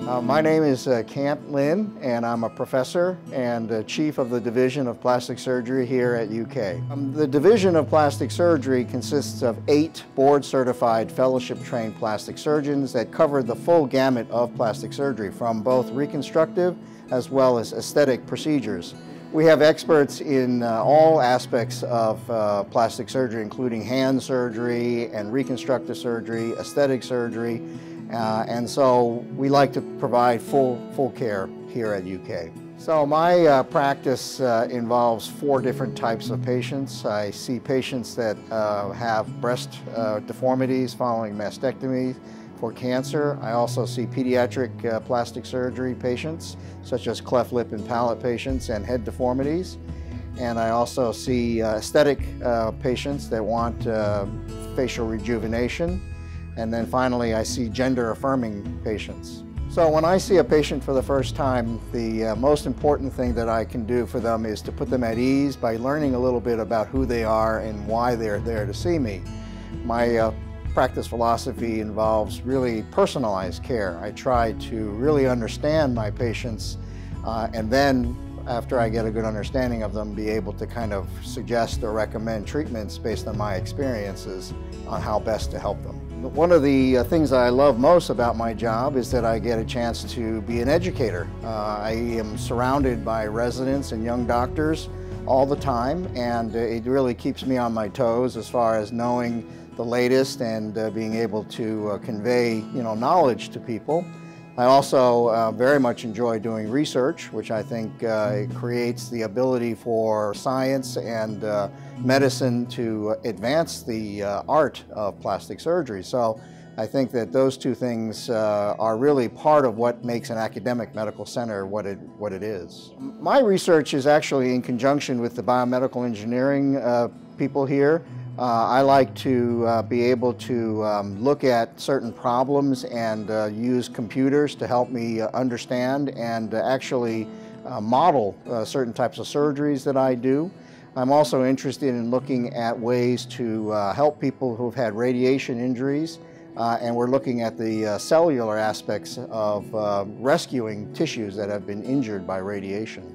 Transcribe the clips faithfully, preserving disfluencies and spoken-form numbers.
Uh, my name is uh, Kant Lin, and I'm a professor and uh, chief of the Division of Plastic Surgery here at U K. Um, the Division of Plastic Surgery consists of eight board-certified fellowship-trained plastic surgeons that cover the full gamut of plastic surgery, from both reconstructive as well as aesthetic procedures. We have experts in uh, all aspects of uh, plastic surgery, including hand surgery and reconstructive surgery, aesthetic surgery, uh, and so we like to provide full, full care here at U K. So my uh, practice uh, involves four different types of patients. I see patients that uh, have breast uh, deformities following mastectomy for cancer. I also see pediatric uh, plastic surgery patients, such as cleft lip and palate patients and head deformities. And I also see uh, aesthetic uh, patients that want uh, facial rejuvenation. And then finally, I see gender-affirming patients. So when I see a patient for the first time, the uh, most important thing that I can do for them is to put them at ease by learning a little bit about who they are and why they're there to see me. My uh, practice philosophy involves really personalized care. I try to really understand my patients uh, and then, after I get a good understanding of them, be able to kind of suggest or recommend treatments based on my experiences on how best to help them. One of the uh, things that I love most about my job is that I get a chance to be an educator. Uh, I am surrounded by residents and young doctors all the time, and uh, it really keeps me on my toes as far as knowing the latest and uh, being able to uh, convey, you know, knowledge to people. I also uh, very much enjoy doing research, which I think uh, creates the ability for science and uh, medicine to advance the uh, art of plastic surgery. So I think that those two things uh, are really part of what makes an academic medical center what it, what it is. My research is actually in conjunction with the biomedical engineering uh, people here. Uh, I like to uh, be able to um, look at certain problems and uh, use computers to help me uh, understand and uh, actually uh, model uh, certain types of surgeries that I do. I'm also interested in looking at ways to uh, help people who've had radiation injuries, uh, and we're looking at the uh, cellular aspects of uh, rescuing tissues that have been injured by radiation.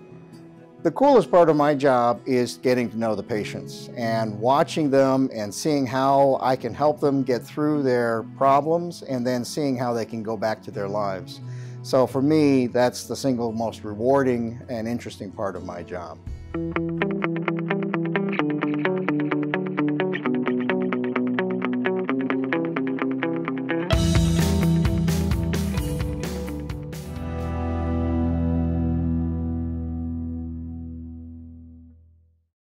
The coolest part of my job is getting to know the patients and watching them and seeing how I can help them get through their problems and then seeing how they can go back to their lives. So for me, that's the single most rewarding and interesting part of my job.